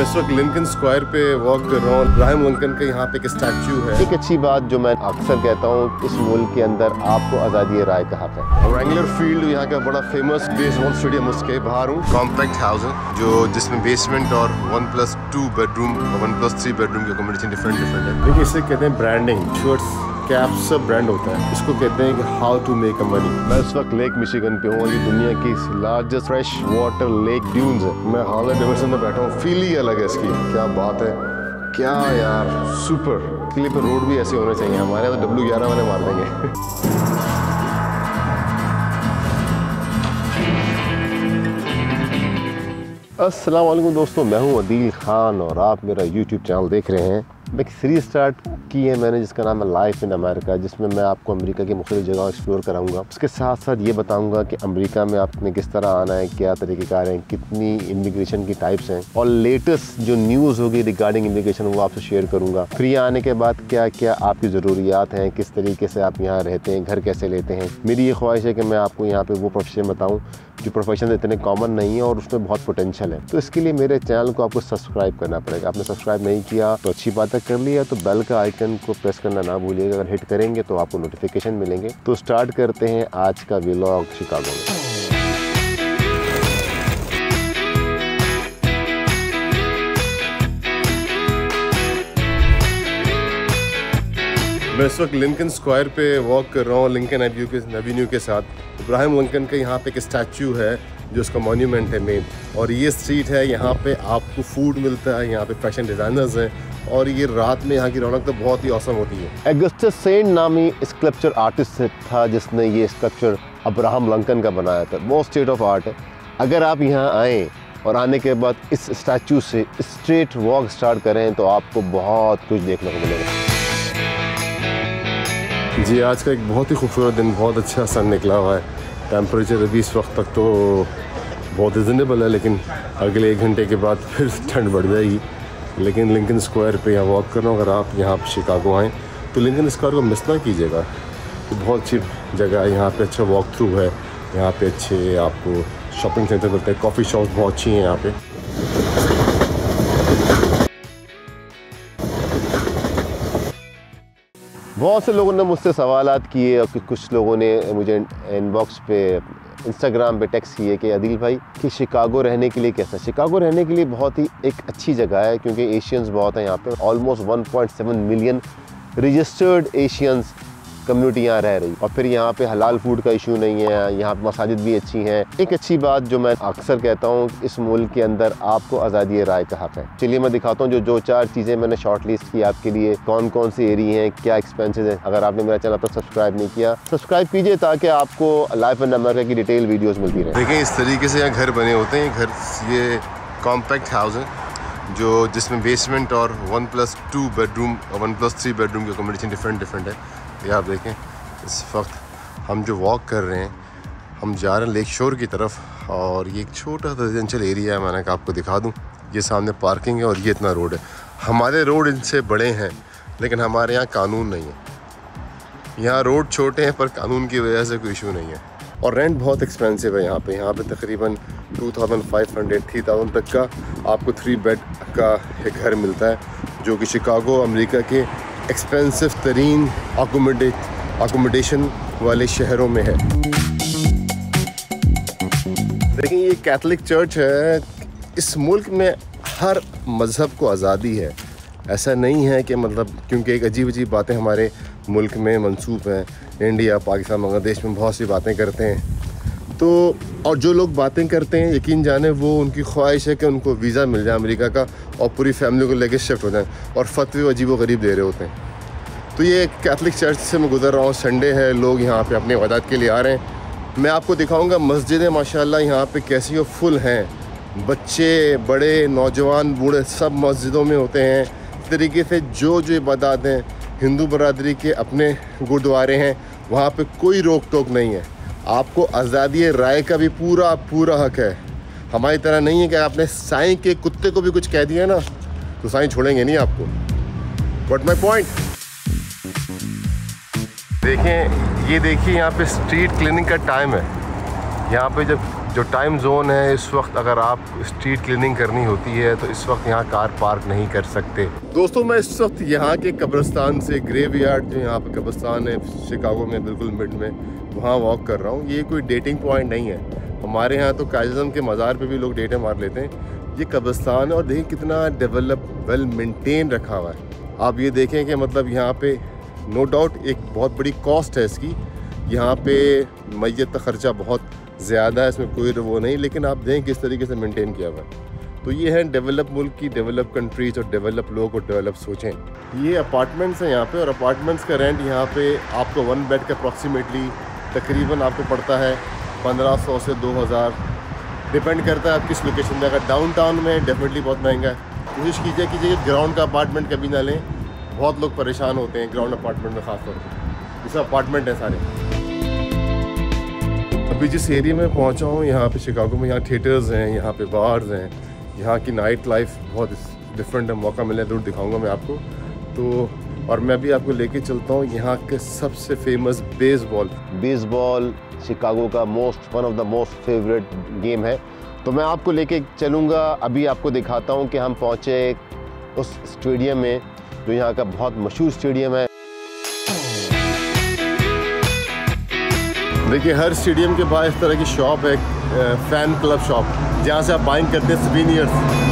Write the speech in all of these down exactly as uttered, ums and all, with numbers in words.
इस वक्त Lincoln square पे वॉक कर रहा हूँ। इब्राहिम लिंकन का यहाँ पे एक स्टैच्यू है। एक अच्छी बात जो मैं अक्सर कहता हूँ, इस मुल्क के अंदर आपको आज़ादी राय का हक है। रेंगुलर फील्ड यहाँ का बड़ा फेमस बेसबॉल स्टेडियम, उसके बाहर हूँ। कॉम्पैक्ट हाउस है जो जिसमें बेसमेंट और one plus two bedroom one plus three bedroom की अकोमोडेशन डिफरेंट डिफरेंट है। देखिए इसे कहते हैं ब्रांडिंग, शर्ट्स कैप सब ब्रांड होता है। इसको कहते हैं कि how to make a money. मैं इस वक्त लेक मिशिगन पे हूँ और ये दुनिया की largest fresh water lake dunes है। मैं हार्ले डेविडसन में बैठा हूँ, फील ही अलग है इसकी। क्या बात है, क्या यार, सुपर। इसके लिए तो रोड भी ऐसे होने चाहिए, हमारे यहाँ तो डब्ल्यू ग्यारह वाले मार देंगे। अस्सलाम वालेकुम दोस्तों, मैं हूं अदील खान और आप मेरा यूट्यूब चैनल देख रहे हैं। मैं एक सीरीज़ स्टार्ट की है मैंने जिसका नाम है लाइफ इन अमेरिका, जिसमें मैं आपको अमेरिका की मुख्तलिफ जगह एक्सप्लोर कराऊंगा। उसके साथ साथ ये बताऊंगा कि अमेरिका में आपने किस तरह आना है, क्या तरीक़ेकार हैं, कितनी इमिग्रेशन की टाइप्स हैं और लेटेस्ट जो न्यूज़ होगी रिगार्डिंग इमिग्रेशन वो आपसे शेयर करूँगा। फिर यहाँ आने के बाद क्या क्या आपकी ज़रूरियात हैं, किस तरीके से आप यहाँ रहते हैं, घर कैसे लेते हैं। मेरी ये ख्वाहिश है कि मैं आपको यहाँ पर वो प्रोफेशन बताऊँ जो प्रोफेशन इतने कॉमन नहीं है और उसमें बहुत पोटेंशियल है। तो इसके लिए मेरे चैनल को आपको सब्सक्राइब करना पड़ेगा। आपने सब्सक्राइब नहीं किया तो अच्छी बात है, कर लिया तो बेल का आइकन को प्रेस करना ना भूलिएगा। अगर हिट करेंगे तो आपको नोटिफिकेशन मिलेंगे। तो स्टार्ट करते हैं आज का व्लॉग शिकागो में। मैं इस वक्त लिंकन स्क्वायर पे वॉक कर रहा हूँ लिंकन एवेन्यू के एवेन्यू के साथ। इब्राहिम लिंकन का यहाँ पे एक स्टैच्यू है जो उसका मॉन्यूमेंट है मेन। और ये स्ट्रीट है, यहाँ पे आपको फूड मिलता है, यहाँ पे फैशन डिज़ाइनर्स हैं और ये रात में यहाँ की रौनक तो बहुत ही औसम होती है। अगस्टस सेंट नामी स्कल्पचर आर्टिस्ट था जिसने ये स्कल्पचर अब्राहम लिंकन का बनाया था। वो स्टेट ऑफ आर्ट है। अगर आप यहाँ आएँ और आने के बाद इस स्टैच्यू से स्ट्रेट वॉक स्टार्ट करें तो आपको बहुत कुछ देखने को मिलेगा। जी, आज का एक बहुत ही खूबसूरत दिन, बहुत अच्छा सन निकला हुआ है। टेम्परेचर अभी इस वक्त तक तो बहुत रिजनेबल है, लेकिन अगले एक घंटे के बाद फिर ठंड बढ़ जाएगी। लेकिन लिंकन स्क्वायर पे यहाँ वॉक करना, अगर आप यहाँ पे शिकागो आएँ तो लिंकन स्क्वायर को मिस ना कीजिएगा। तो बहुत अच्छी जगह है, यहाँ पे अच्छा वॉक थ्रू है, यहाँ पे अच्छे आपको शॉपिंग सेंटर मिलते हैं, कॉफ़ी शॉप बहुत अच्छी हैं यहाँ पे। बहुत से लोगों ने मुझसे सवालात किए और कुछ लोगों ने मुझे इनबॉक्स पे इंस्टाग्राम पे टेक्स्ट किए कि अदील भाई कि शिकागो रहने के लिए कैसा। शिकागो रहने के लिए बहुत ही एक अच्छी जगह है क्योंकि एशियंस बहुत हैं यहाँ पे। Almost one point seven million registered Asians community यहाँ रह रही। और फिर यहाँ पे हलाल फूड का इशू नहीं है, यहाँ पे मसाजिद भी अच्छी हैं। एक अच्छी बात जो मैं अक्सर कहता हूँ, इस मुल्क के अंदर आपको आज़ादी राय का हक है। चलिए मैं दिखाता हूँ जो जो चार चीज़ें मैंने शॉर्ट लिस्ट की आपके लिए, कौन कौन सी एरिया हैं, क्या एक्सपेंसेस हैं। अगर आपने मेरा चैनल पर सब्सक्राइब नहीं किया, सब्सक्राइब कीजिए ताकि आपको लाइफ इन अमेरिका की डिटेल वीडियोज़ मिलती रहे। देखिए इस तरीके से यहाँ घर बने होते हैं। घर ये कॉम्पैक्ट हाउस है जो जिसमें बेसमेंट और one plus two bedroom one plus three bedroom की अकोमोडेशन डिफरेंट डिफरेंट है। ये आप देखें, इस वक्त हम जो वॉक कर रहे हैं, हम जा रहे हैं लेक शोर की तरफ और ये एक छोटा सा रेजिडेंशियल एरिया है। मैंने कहा आपको दिखा दूं, ये सामने पार्किंग है और ये इतना रोड है। हमारे रोड इनसे बड़े हैं लेकिन हमारे यहाँ कानून नहीं है। यहाँ रोड छोटे हैं पर कानून की वजह से कोई इशू नहीं है। और रेंट बहुत एक्सपेंसिव है यहाँ पे। यहाँ पे तकरीबन two thousand five hundred three thousand तक का आपको थ्री बेड का एक घर मिलता है, जो कि शिकागो अमेरिका के एक्सपेंसिव तरीन अकोमोडेट अकोमोडेशन वाले शहरों में है। देखिए ये कैथोलिक चर्च है। इस मुल्क में हर मज़हब को आज़ादी है। ऐसा नहीं है कि मतलब क्योंकि एक अजीब अजीब बातें हमारे मुल्क में मंसूब हैं, इंडिया पाकिस्तान बांग्लादेश में बहुत सी बातें करते हैं। तो और जो लोग बातें करते हैं यकीन जाने वो उनकी ख्वाहिश है कि उनको वीज़ा मिल जाए अमेरिका का और पूरी फैमिली को लेकर शिफ्ट हो जाएं और फतवे अजीब व गरीब दे रहे होते हैं। तो ये कैथोलिक चर्च से मैं गुज़र रहा हूँ। संडे है, लोग यहाँ पे अपने इबादत के लिए आ रहे हैं। मैं आपको दिखाऊंगा मस्जिदें माशाल्लाह यहाँ पे कैसी वो फुल हैं। बच्चे, बड़े, नौजवान, बूढ़े सब मस्जिदों में होते हैं। इस तरीके से जो जो इबादत हैं, हिंदू बरादरी के अपने गुरुद्वारे हैं, वहाँ पे कोई रोक टोक नहीं है। आपको आज़ादी राय का भी पूरा पूरा हक है। हमारी तरह नहीं है कि आपने साईं के कुत्ते को भी कुछ कह दिया ना तो साईं छोड़ेंगे नहीं आपको। बट माई पॉइंट, देखें ये देखिए यहाँ पे स्ट्रीट क्लीनिंग का टाइम है। यहाँ पे जब जो टाइम जोन है इस वक्त, अगर आप स्ट्रीट क्लीनिंग करनी होती है तो इस वक्त यहाँ कार पार्क नहीं कर सकते। दोस्तों मैं इस वक्त यहाँ के कब्रिस्तान से, ग्रेवयार्ड जो यहाँ पर कब्रिस्तान है शिकागो में बिल्कुल मिड में, वहाँ वॉक कर रहा हूँ। ये कोई डेटिंग पॉइंट नहीं है। हमारे यहाँ तो कायज़म के मज़ार पे भी लोग डेटें मार लेते हैं। ये कब्रिस्तान है और देखिए कितना डेवलप, वेल मेंटेन रखा हुआ है। आप ये देखें कि मतलब यहाँ पे नो डाउट एक बहुत बड़ी कॉस्ट है इसकी। यहाँ पे मैयत का ख़र्चा बहुत ज़्यादा है, इसमें कोई वो नहीं, लेकिन आप देखें किस तरीके से मेंटेन किया हुआ है। तो ये है डेवलप मुल्क की, डेवलप कंट्रीज़ और डेवलप लोग और डेवलप सोचें। ये अपार्टमेंट्स हैं यहाँ पे, और अपार्टमेंट्स का रेंट यहाँ पे आपको वन बेड का अप्रॉक्सीमेटली तकरीबन आपको पड़ता है पंद्रह सौ से दो हज़ार, डिपेंड करता है आप किस लोकेशन में। अगर डाउन टाउन में डेफिनेटली बहुत महंगा है। कोशिश कीजिए कीजिए ग्राउंड का अपार्टमेंट कभी ना लें, बहुत लोग परेशान होते हैं ग्राउंड अपार्टमेंट में, ख़ास तौर पर जैसे अपार्टमेंट है सारे। अभी जिस एरिया में पहुंचा हूँ यहाँ पे शिकागो में, यहाँ थिएटर्स हैं, यहाँ पे बार्स हैं, यहाँ की नाइट लाइफ बहुत डिफरेंट है। मौका मिले ज़रूर दिखाऊंगा मैं आपको। तो और मैं भी आपको लेके चलता हूँ यहाँ के सबसे फेमस बेसबॉल। बेसबॉल शिकागो का most one of the most favourite game है, तो मैं आपको लेके चलूँगा। अभी आपको दिखाता हूँ कि हम पहुँचे उस स्टेडियम में जो यहाँ का बहुत मशहूर स्टेडियम है। देखिए हर स्टेडियम के पास इस तरह की शॉप है, फ़ैन क्लब शॉप, जहाँ से आप बाइंग करते हैं सवीनियर्स।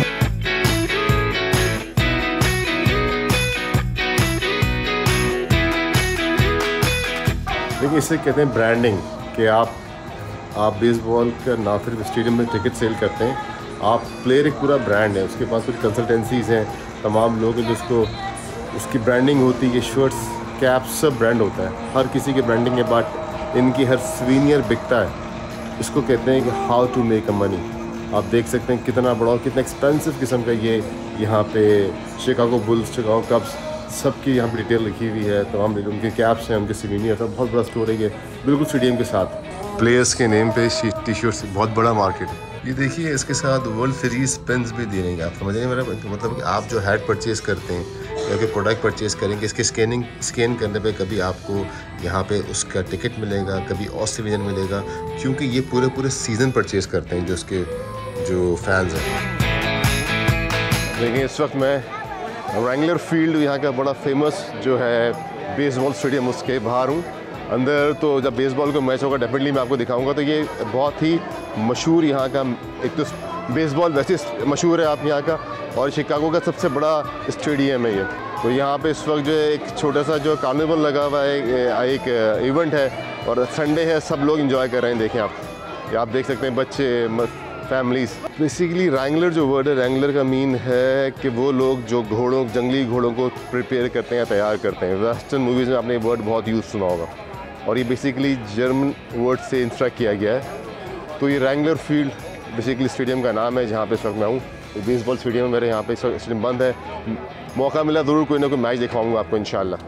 देखिए इसे कहते हैं ब्रांडिंग, कि आप आप बेसबॉल का ना सिर्फ स्टेडियम में टिकट सेल करते हैं, आप प्लेयर एक पूरा ब्रांड है, उसके पास कुछ कंसल्टेंसीज हैं, तमाम लोग हैं जिसको उसकी ब्रांडिंग होती है। शर्ट्स, कैप्स, सब ब्रांड होता है, हर किसी की ब्रांडिंग के बाद इनकी हर सवीनियर बिकता है। इसको कहते हैं कि how to make a money. आप देख सकते हैं कितना बड़ा और कितना एक्सपेंसिव किस्म का ये यहाँ पे शिकागो बुल्स, शिकागो कब्स, सबकी यहाँ पे डिटेल लिखी हुई है। तमाम उनके कैप्स हैं, उनके सवीनियर, सब बहुत बड़ा स्टोर है ये, बिल्कुल स्टेडियम के साथ। प्लेयर्स के नेम पे टी शर्ट्स, बहुत बड़ा मार्केट है। ये देखिए इसके साथ वर्ल्ड सीरीज पेन्स भी दे देंगे। आप समझ रहे हैं मेरा मतलब कि आप जो हैड परचेज़ करते हैं या कि प्रोडक्ट परचेज़ करेंगे, इसके स्कैनिंग स्कैन करने पे कभी आपको यहाँ पे उसका टिकट मिलेगा, कभी ऑस्ट्रेलियन मिलेगा, क्योंकि ये पूरे पूरे सीज़न परचेज़ करते हैं जो उसके जो फैंस हैं। देखिए इस वक्त मैं रैंगलर फील्ड, यहाँ का बड़ा फेमस जो है बेसबॉल स्टेडियम, उसके बाहर हूँ। अंदर तो जब बेसबॉल का मैच होगा डेफिनेटली मैं आपको दिखाऊंगा। तो ये बहुत ही मशहूर यहाँ का, एक तो बेसबॉल वैसे मशहूर है आप यहाँ का, और शिकागो का सबसे बड़ा स्टेडियम है ये। तो यहाँ पे इस वक्त जो है एक छोटा सा जो कार्निवल लगा हुआ है, एक इवेंट है और संडे है, सब लोग एंजॉय कर रहे हैं। देखें आप, ये आप देख सकते हैं बच्चे, फैमिलीज। बेसिकली रैंगलर जो वर्ड है, रैंगलर का मीन है कि वो लोग जो घोड़ों, जंगली घोड़ों को प्रिपेयर करते हैं, तैयार करते हैं। वेस्टर्न मूवीज़ में आपने ये वर्ड बहुत यूज़ सुना होगा, और ये बेसिकली जर्मन वर्ड से इंस्ट्रक्ट किया गया है। तो ये रैंगलर फील्ड बेसिकली स्टेडियम का नाम है जहाँ पे इस वक्त मैं हूँ। बेसबॉल स्टेडियम मेरे यहाँ पे स्टेडियम बंद है, मौका मिला ज़रूर कोई ना कोई मैच दिखाऊंगा आपको इंशाल्लाह।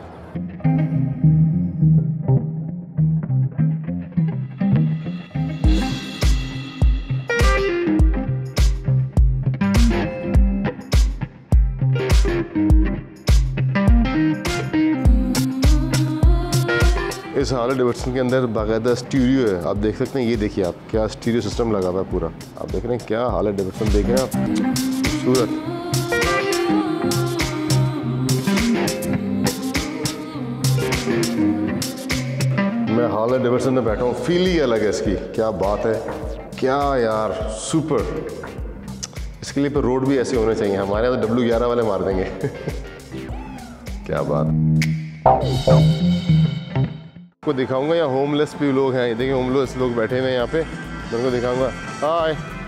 इस हार्ले डेविडसन के अंदर बाकायदा स्टीरियो है, आप देख सकते हैं। ये देखिए आप, क्या स्टीरियो सिस्टम लगा हुआ है पूरा। आप देख रहे हैं क्या हार्ले डेविडसन, देख रहे हैं आप, खूबसूरत। मैं हार्ले डेविडसन में बैठा हूँ, फील ही अलग है इसकी। क्या बात है, क्या यार, सुपर। इसके लिए पर रोड भी ऐसे होने चाहिए, हमारे यहाँ तो डब्ल्यू ग्यारह वाले मार देंगे। क्या बात। को दिखाऊंगा यहाँ होमलेस भी लोग हैं, देखिए होमलेस लोग बैठे हुए हैं यहाँ पे, मैं उनको दिखाऊंगा। हाय,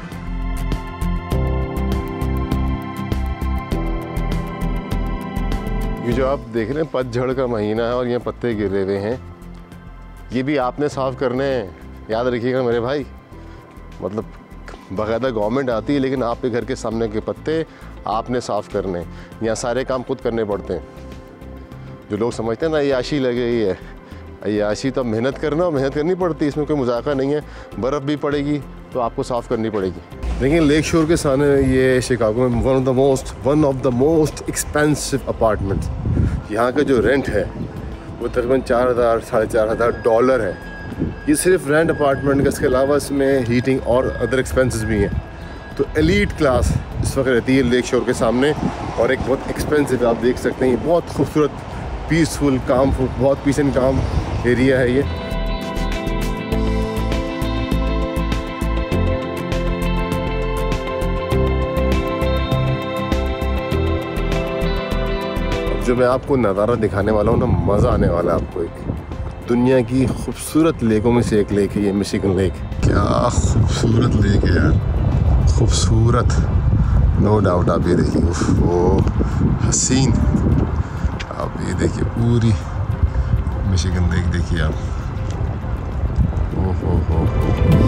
ये जो आप देख रहे हैं पतझड़ का महीना है और यहाँ पत्ते गिरे हुए हैं, ये भी आपने साफ़ करने हैं, याद रखिएगा मेरे भाई। मतलब बाकायदा गवर्नमेंट आती है, लेकिन आपके घर के सामने के पत्ते आपने साफ़ करने। यहाँ सारे काम खुद करने पड़ते हैं। जो लोग समझते हैं ना याशी लगे ही है, याशी तो मेहनत करना और मेहनत करनी पड़ती है, इसमें कोई मजाका नहीं है। बर्फ़ भी पड़ेगी तो आपको साफ़ करनी पड़ेगी। देखिए लेक शोर के सामने ये शिकागो में one of the most one of the most expensive apartments. यहाँ का जो रेंट है वो तकरीबन चार हज़ार साढ़े चार हज़ार डॉलर है। ये सिर्फ रेंट अपार्टमेंट का, इसके अलावा इसमें हीटिंग और अदर एक्सपेंसेस भी हैं। तो एलीट क्लास इस वक्त रहती है लेक शोर के सामने, और एक बहुत एक्सपेंसिव, आप देख सकते हैं, ये बहुत खूबसूरत पीसफुल काम, बहुत पीस एंड काम एरिया है ये। जो मैं आपको नज़ारा दिखाने वाला हूँ ना, मज़ा आने वाला है आपको। एक दुनिया की खूबसूरत लेकों में से एक लेक है ये मिशिगन लेक। क्या खूबसूरत लेक है यार, खूबसूरत, नो डाउट। आप ये देखिए, वो हसीन, आप ये देखिए पूरी मिशिगन लेक देखिए आप। ओ हो हो हो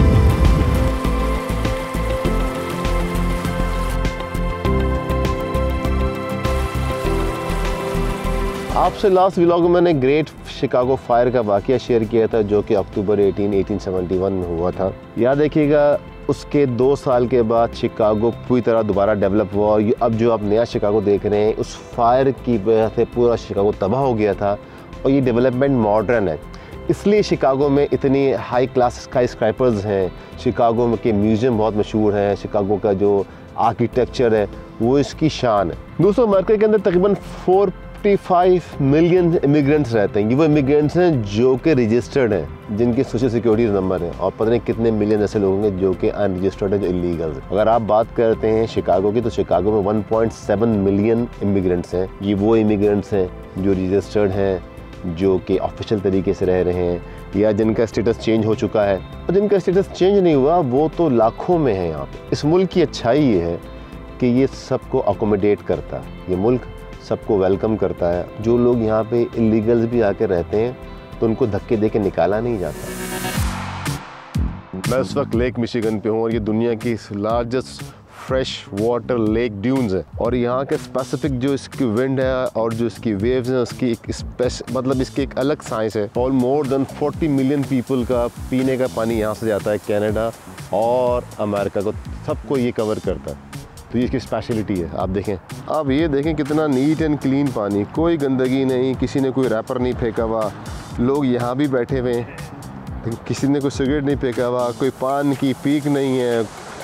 आपसे लास्ट व्लॉग में मैंने ग्रेट शिकागो फायर का वाकया शेयर किया था, जो कि अक्टूबर अठारह, अठारह सौ इकहत्तर में हुआ था। याद देखिएगा, उसके दो साल के बाद शिकागो पूरी तरह दोबारा डेवलप हुआ, और अब जो आप नया शिकागो देख रहे हैं, उस फायर की वजह से पूरा शिकागो तबाह हो गया था, और ये डेवलपमेंट मॉडर्न है। इसलिए शिकागो में इतनी हाई क्लास स्काई स्क्राइपर्स हैं, शिकागो में के म्यूज़ियम बहुत मशहूर हैं, शिकागो का जो आर्किटेक्चर है वो इसकी शान है। दोस्तों, अमेरिका के अंदर तकरीबन फोर पैंतालीस मिलियन इमिग्रेंट्स रहते हैं। ये वो इमिग्रेंट्स हैं जो कि रजिस्टर्ड हैं, जिनकी सोशल सिक्योरिटी नंबर है, और पता नहीं कितने मिलियन ऐसे लोग होंगे जो कि अनरजिस्टर्ड हैं, जो इलीगल हैं। अगर आप बात करते हैं शिकागो की, तो शिकागो में one point seven million immigrants हैं। ये वो इमिग्रेंट्स हैं जो रजिस्टर्ड हैं, जो कि ऑफिशियल तरीके से रह रहे हैं, या जिनका स्टेटस चेंज हो चुका है, और जिनका स्टेटस चेंज नहीं हुआ वो तो लाखों में है यहाँ पे। इस मुल्क की अच्छाई ये है कि ये सबको अकोमोडेट करता है, ये मुल्क सबको वेलकम करता है। जो लोग यहाँ पे इलीगल्स भी आके रहते हैं तो उनको धक्के दे के निकाला नहीं जाता। मैं इस वक्त लेक मिशिगन पे हूँ, और ये दुनिया की largest fresh water lake dunes है। और यहाँ के स्पेसिफिक जो इसकी विंड है और जो इसकी वेव्स हैं, उसकी एक स्पेस मतलब इसकी एक अलग साइंस है। ऑल मोर देन चालीस मिलियन पीपल का पीने का पानी यहाँ से जाता है कनाडा और अमेरिका को, सबको ये कवर करता है। तो ये इसकी स्पेशलिटी है। आप देखें, आप ये देखें कितना नीट एंड क्लीन पानी, कोई गंदगी नहीं, किसी ने कोई रैपर नहीं फेंका हुआ, लोग यहाँ भी बैठे हुए हैं, किसी ने कोई सिगरेट नहीं फेंका हुआ, कोई पान की पीक नहीं है,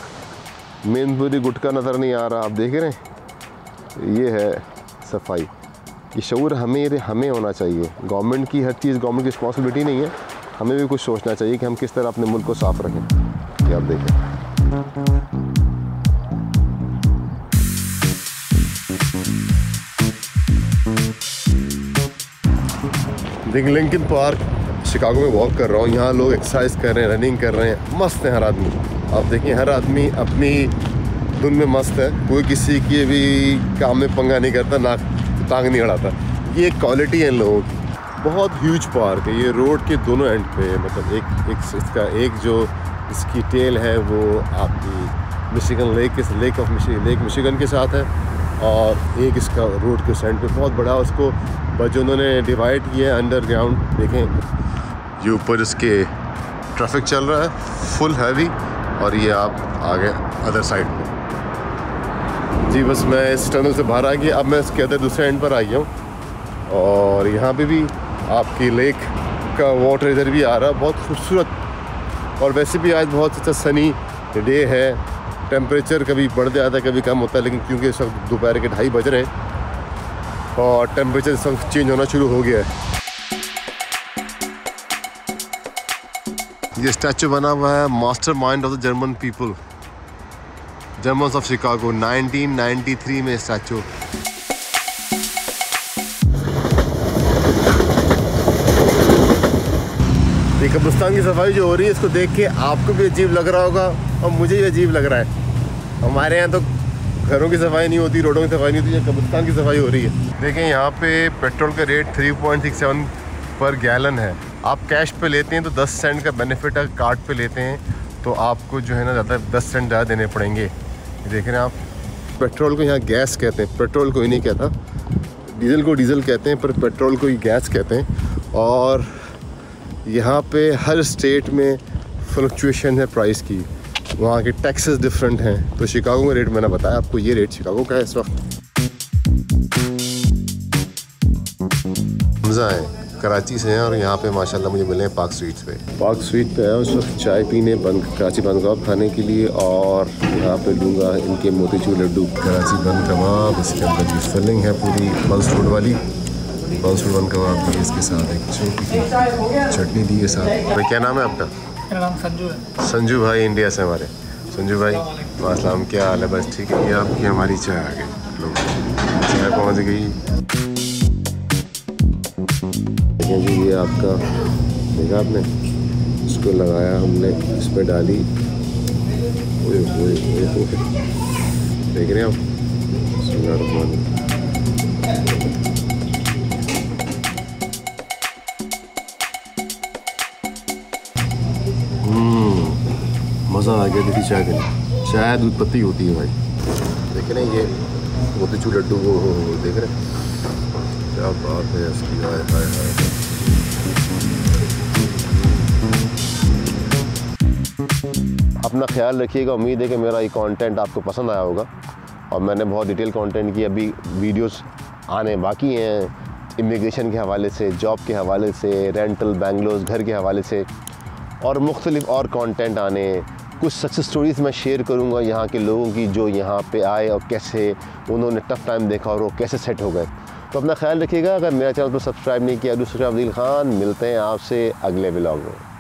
मेनपुरी गुटखा नज़र नहीं आ रहा। आप देख रहे हैं, ये है सफाई। ये शऊर हमें हमें होना चाहिए। गवर्नमेंट की हर चीज़ गवर्नमेंट की रिस्पॉन्सिबिलिटी नहीं है, हमें भी कुछ सोचना चाहिए कि हम किस तरह अपने मुल्क को साफ़ रखें। ये आप देखें, देखिए लिंकन पार्क शिकागो में वॉक कर रहा हूँ। यहाँ लोग एक्सरसाइज कर रहे हैं, रनिंग कर रहे हैं, मस्त है हर आदमी। आप देखिए, हर आदमी अपनी धुन में मस्त है, कोई किसी के भी काम में पंगा नहीं करता, नाक टांग नहीं अड़ाता। ये क्वालिटी है इन लोगों की। बहुत ह्यूज पार्क है ये, रोड के दोनों एंड पे, मतलब एक एक इसका एक जो इसकी टेल है वो आपकी मिशिगन लेक के lake of Michigan lake Michigan के साथ है, और एक इसका रोड के साइड पे बहुत बड़ा उसको बस उन्होंने डिवाइड किया है अंडरग्राउंड। देखें, ये ऊपर इसके ट्रैफिक चल रहा है फुल हैवी, और ये आप आ गए अदर साइड पे। जी बस मैं इस टनल से बाहर आ गया, अब मैं इसके अदर दूसरे एंड पर आ गया हूँ, और यहाँ पे भी आपकी लेक का वाटर इधर भी आ रहा है, बहुत खूबसूरत। और वैसे भी आज बहुत अच्छा सनी डे है, टेम्परेचर कभी बढ़ जाता है कभी कम होता है, लेकिन क्योंकि इस वक्त दोपहर के ढाई बज रहे हैं और टेम्परेचर इस वक्त चेंज होना शुरू हो गया है। ये स्टैचू बना हुआ है master mind of the German people, Germans of Chicago, nineteen ninety three में स्टैचू। ये कब्रिस्तान की सफाई जो हो रही है, इसको देख के आपको भी अजीब लग रहा होगा और मुझे भी अजीब लग रहा है। हमारे यहाँ तो घरों की सफाई नहीं होती, रोडों की सफाई नहीं होती, कब्रिस्तान की सफाई हो रही है। देखें यहाँ पे पेट्रोल का rate three point six seven per gallon है। आप कैश पे लेते हैं तो दस सेंट का बेनिफिट है, कार्ड पे लेते हैं तो आपको जो है ना ज़्यादा दस सेंट ज़्यादा देने पड़ेंगे। ये देख रहे हैं आप, पेट्रोल को यहाँ गैस कहते हैं, पेट्रोल को ही नहीं कहता, डीजल को डीजल कहते हैं पर पेट्रोल को ही गैस कहते हैं। और यहाँ पे हर स्टेट में फ्लक्चुएशन है प्राइस की, वहाँ के टैक्सेस डिफरेंट हैं। तो शिकागो का रेट मैंने बताया आपको, ये रेट शिकागो का है इस वक्त। मज़ा है। कराची से हैं और यहाँ पे माशाल्लाह मुझे मिले हैं पार्क स्ट्रीट पे। पार्क स्ट्रीट पे है उस वक्त चाय पीने बन कराची बन कबाब खाने के लिए, और यहाँ पे लूँगा इनके मोतीचूर लड्डू। कराची बन कबाब, इसके अंदर भी फिलिंग है पूरी बंस फूड वाली। बंस फूड बन कबाब भी, इसके साथ एक छोटी सी चटनी दी है साथ। भाई क्या नाम है आपका? मेरा नाम संजू है। संजू भाई इंडिया से हमारे। संजू भाई वासलाम, क्या हाल है? बस ठीक है। ये आपकी हमारी चाय आ गई, लोग चाय पहुँच गई। जी ये आपका देखा आपने, इसको लगाया हमने, इस पर डाली। ओए ओए ओए, देख रहे हैं आप? हम्म मज़ा आ गया देखिए चाय के लिए। चाय दूध पत्ती होती है भाई। देख रहे हैं ये मोतीचूर लड्डू, वो देख रहे हैं क्या बात है इसकी। हाय हाय हाय। अपना ख्याल रखिएगा। उम्मीद है कि मेरा ये कंटेंट आपको पसंद आया होगा, और मैंने बहुत डिटेल कंटेंट की। अभी वीडियोस आने बाकी हैं इमिग्रेशन के हवाले से, जॉब के हवाले से, रेंटल, बैंगलोर, घर के हवाले से, और मुख्तलिफ और कंटेंट आने। कुछ सक्सेस स्टोरीज़ मैं शेयर करूंगा यहाँ के लोगों की, जो यहाँ पे आए और कैसे उन्होंने टफ़ टाइम देखा और वो कैसे सेट हो गए। तो अपना ख्याल रखिएगा। अगर मेरा चैनल को सब्सक्राइब नहीं किया, दूसरा अदील खान, मिलते हैं आपसे अगले व्लॉग में।